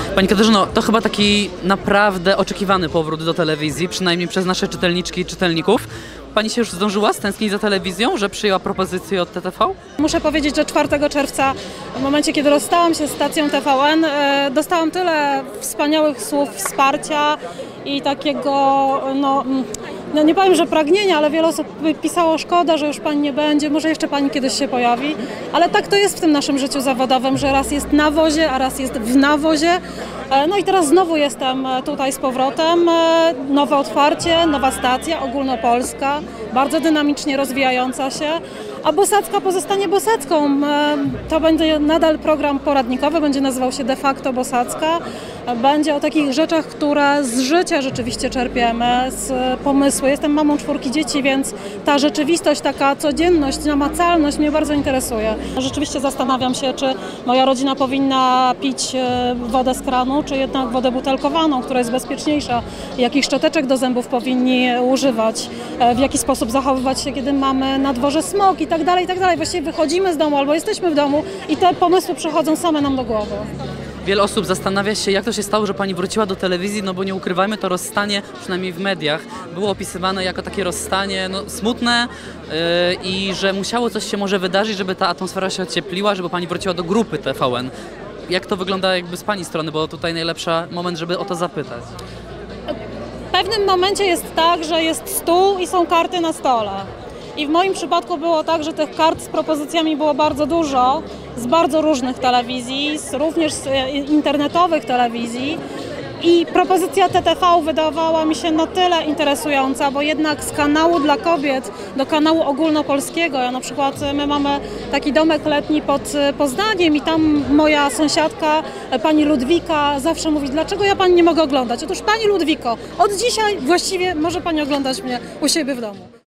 Pani Katarzyno, to chyba taki naprawdę oczekiwany powrót do telewizji, przynajmniej przez nasze czytelniczki i czytelników. Pani się już zdążyła stęsknić za telewizją, że przyjęła propozycję od TTV? Muszę powiedzieć, że 4 czerwca, w momencie kiedy rozstałam się z stacją TVN, dostałam tyle wspaniałych słów wsparcia i takiego, no nie powiem, że pragnienia, ale wiele osób pisało: szkoda, że już pani nie będzie, może jeszcze pani kiedyś się pojawi. Ale tak to jest w tym naszym życiu zawodowym, że raz jest na wozie, a raz jest w nawozie. No i teraz znowu jestem tutaj z powrotem. Nowe otwarcie, nowa stacja ogólnopolska, bardzo dynamicznie rozwijająca się. A Bosacka pozostanie Bosacką. To będzie nadal program poradnikowy, będzie nazywał się De facto Bosacka. Będzie o takich rzeczach, które z życia rzeczywiście czerpiemy, z pomysłu. Jestem mamą 4 dzieci, więc ta rzeczywistość, taka codzienność, namacalność mnie bardzo interesuje. Rzeczywiście zastanawiam się, czy moja rodzina powinna pić wodę z kranu, czy jednak wodę butelkowaną, która jest bezpieczniejsza. Jakich szczoteczek do zębów powinni używać, w jaki sposób zachowywać się, kiedy mamy na dworze smog i tak dalej, i tak dalej. Właściwie wychodzimy z domu albo jesteśmy w domu i te pomysły przychodzą same nam do głowy. Wiele osób zastanawia się, jak to się stało, że pani wróciła do telewizji, no bo nie ukrywajmy, to rozstanie, przynajmniej w mediach, było opisywane jako takie rozstanie smutne i że musiało coś się może wydarzyć, żeby ta atmosfera się ociepliła, żeby pani wróciła do grupy TVN. Jak to wygląda jakby z pani strony, bo tutaj najlepszy moment, żeby o to zapytać. W pewnym momencie jest tak, że jest stół i są karty na stole. I w moim przypadku było tak, że tych kart z propozycjami było bardzo dużo, z bardzo różnych telewizji, również z internetowych telewizji. I propozycja TTV wydawała mi się na tyle interesująca, bo jednak z kanału dla kobiet do kanału ogólnopolskiego, ja na przykład my mamy taki domek letni pod Poznaniem i tam moja sąsiadka, pani Ludwika, zawsze mówi: dlaczego ja pani nie mogę oglądać? Otóż pani Ludwiko, od dzisiaj właściwie może pani oglądać mnie u siebie w domu.